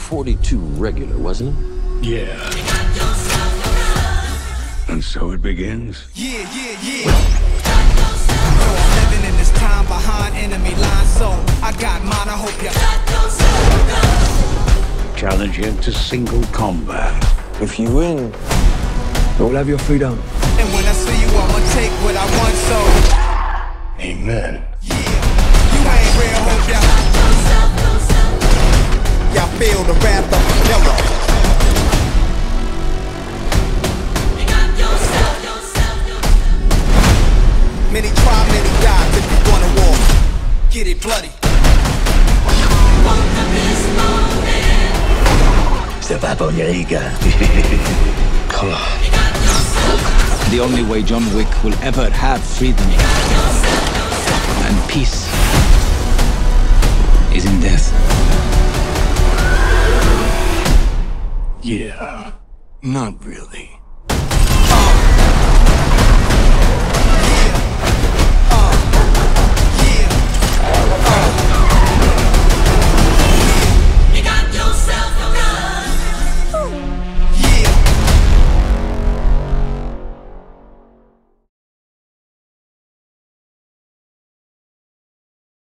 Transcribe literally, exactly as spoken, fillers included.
forty-two regular, wasn't it? Yeah. And so it begins? Yeah, yeah, yeah. So I'm living in this time behind enemy lines, so I got mine, I hope ya. Challenge you to single combat. If you win, you'll have your freedom. And when I see you, I'ma take what I want, so Amen. yeah. You ain't real, hope ya. Y'all feel the wrath of the killer. Many try, many die, if you wanna war. Get it bloody. C'est pas pour les gars. Come on. The only way John Wick will ever have freedom and peace is in death. Yeah. Not really.